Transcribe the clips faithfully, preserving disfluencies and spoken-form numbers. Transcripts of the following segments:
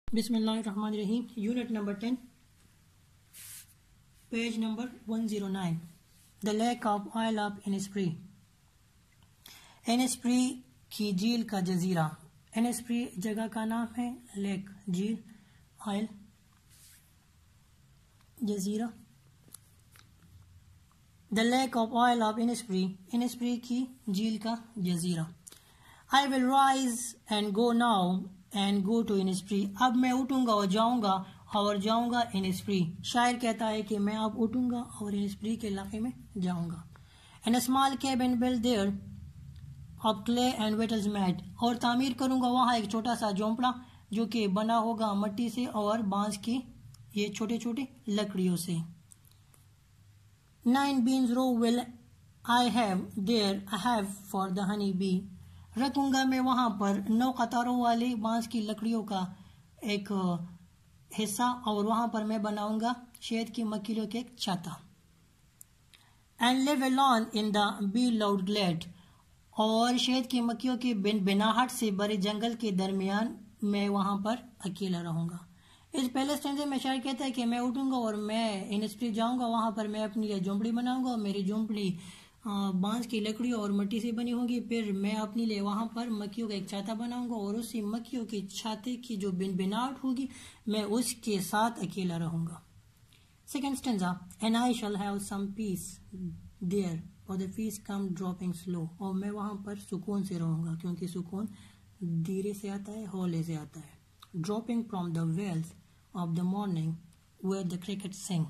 بسم اللہ الرحمن الرحیم. Unit number ten, page number one zero nine. The lake of isle of Innisfree. Innisfree کی جھیل کا جزیرہ. انسپری جگہ کا نام ہے, لیک جھیل, آئل جزیرہ. دا lake of isle of Innisfree. Innisfree کی جھیل کا جزیرہ. I will rise and go now and go to Innisfree. اب میں اٹھوں گا اور جاؤں گا اور جاؤں گا انسپری. شاعر کہتا ہے کہ میں اب اٹھوں گا اور انسپری کے علاقے میں جاؤں گا. And a small cabin built there of clay and wattles mat. اور تعمیر کروں گا وہاں ایک چھوٹا سا جھونپڑا جو کہ بنا ہوگا مٹی سے اور بانس کی یہ چھوٹے چھوٹے لکڑیوں سے. Nine beans row will I have there I have for the honey bee. رکھوں گا میں وہاں پر نو قطاروں والے بانس کی لکڑیوں کا ایک حصہ اور وہاں پر میں بناؤں گا شہد کی مکھیوں کے ایک چھتا. And live alone in the bee loud glade. اور شہد کی مکھیوں کی بن بناہٹ سے بڑے جنگل کے درمیان میں وہاں پر اکیلا رہوں گا. اس پہلے سٹینزے میں شاعر کہتا ہے کہ میں اٹھوں گا اور میں انسپری جاؤں گا, وہاں پر میں اپنی لیے جھونپڑی بناؤں گا اور میری جھونپڑی بانس کی لکڑیوں اور مٹی سے بنی ہوگی. پھر میں اپنے لیے وہاں پر مکھیوں کا ایک چھاتا بناؤں گا اور اسی مکھیوں کے چھاتے کی جو بن بناٹ ہوگی میں اس کے ساتھ اکیلا رہوں گا. Second stanza. And I shall have some peace there for the feast come dropping slow. اور میں وہاں پر سکون سے رہوں گا کیونکہ سکون دھیرے سے آتا ہے, ہولے سے آتا ہے. Dropping from the wells of the morning where the crickets sing.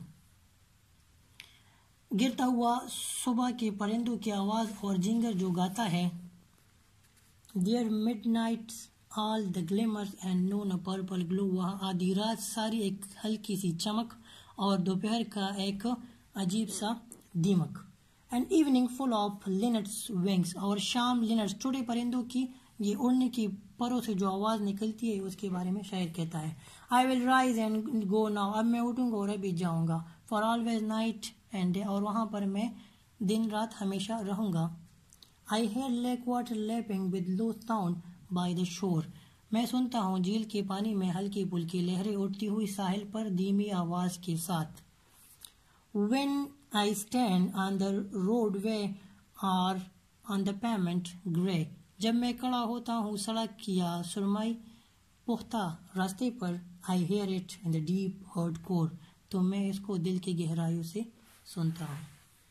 گرتا ہوا صبح کے پرندوں کی آواز اور جنگر جو گاتا ہے. There midnights all the glimmers and noon a purple glow. وہاں آدھی رات ساری ایک ہلکی سی چمک اور دوپہر کا ایک عجیب سا دیمک. And evening full of linnets wings. اور شام لنٹس چھوٹے پرندوں کی یہ اڑنے کی پروں سے جو آواز نکلتی ہے اس کے بارے میں شاعر کہتا ہے. I will rise and go now. اب میں اٹھوں گا اور ابھی جاؤں گا. For always night and day. اور وہاں پر میں دن رات ہمیشہ رہوں گا. I hear lake water lapping with low sound by the shore. میں سنتا ہوں جھیل کے پانی میں ہلکی پھلکی لہریں اٹھتی ہوئی ساحل پر دھیمی آواز کے ساتھ. When I stand on the roadway or on the pavement grey. جب میں کھڑا ہوتا ہوں سڑک یا سرمائی پختہ راستے پر. I hear it in the deep heart core. تو میں اس کو دل کی گہرائیوں سے سنتا ہوں.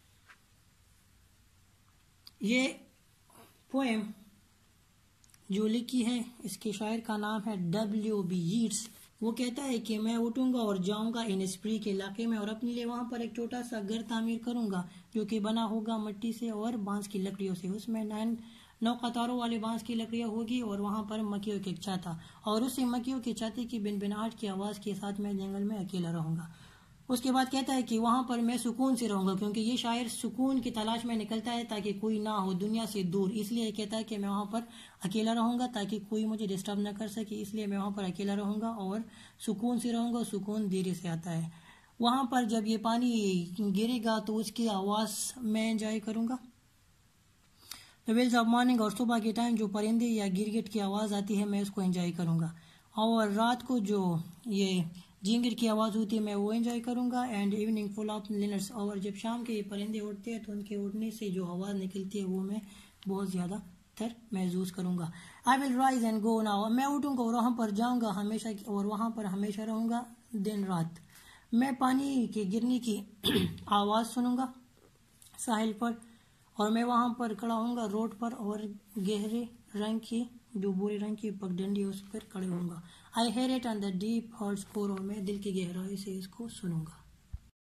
یہ پوئم جو لکھی ہے اس کے شاعر کا نام ہے ڈبلیو بی ییٹس. وہ کہتا ہے کہ میں اٹھوں گا اور جاؤں گا انسپری کے علاقے میں اور اپنے لیے وہاں پر ایک چھوٹا سا گھر تعمیر کروں گا جو کہ بنا ہوگا مٹی سے اور بانس کی لکڑیوں سے. اس میں نائن نو قطاروں والے بانس کی لکڑیاں ہوگی اور وہاں پر مکھیوں کے ایک چھاتا اور اسی مکھیوں کے چھاتے کی بن بناہٹ کی آواز کے ساتھ میں جنگل میں اکیلا رہوں گا. اس کے بعد کہتا ہے کہ وہاں پر میں سکون سے رہوں گا کیونکہ یہ شاعر سکون کی تلاش میں نکلتا ہے تاکہ کوئی نہ ہو دنیا سے دور. اس لیے کہتا ہے کہ میں وہاں پر اکیلا رہوں گا تاکہ کوئی مجھے ڈسٹرب نہ کر سکے. اس لیے میں وہاں پر اکیلا رہوں گا اور سکون سے رہوں گا. سکون دھیرے سے آتا ہے. وہاں پر جب یہ پانی گرے گا تو اس کی آواز میں انجوائے کروں گا. Wales of morning. اور صبح کے ٹائم جو پرندے یا گرگٹ کی آواز آتی ہے میں اس کو انجوائے کروں گا. اور رات کو جو یہ جینگر کی آواز ہوتی ہے میں وہ انجوائے کروں گا. And evening full of linnets. اور جب شام کے پرندے اڑتے ہیں تو ان کے اڑنے سے جو آواز نکلتی ہے وہ میں بہت زیادہ تر محسوس کروں گا. I will rise and go now. میں اٹھوں گا اور وہاں پر جاؤں گا ہمیشہ اور وہاں پر ہمیشہ رہوں گا دن رات. میں پانی کے گرنے کی آواز سنوں گا ساحل پر اور میں وہاں پر کھڑا ہوں گا روڈ پر اور گہرے رنگ کی جو بورے رنگ کی پگڈنڈی اس پر کھڑے ہوں گا. I hear it on the deep heart's core. اور میں دل کی گہرائی سے اس کو سنوں گا.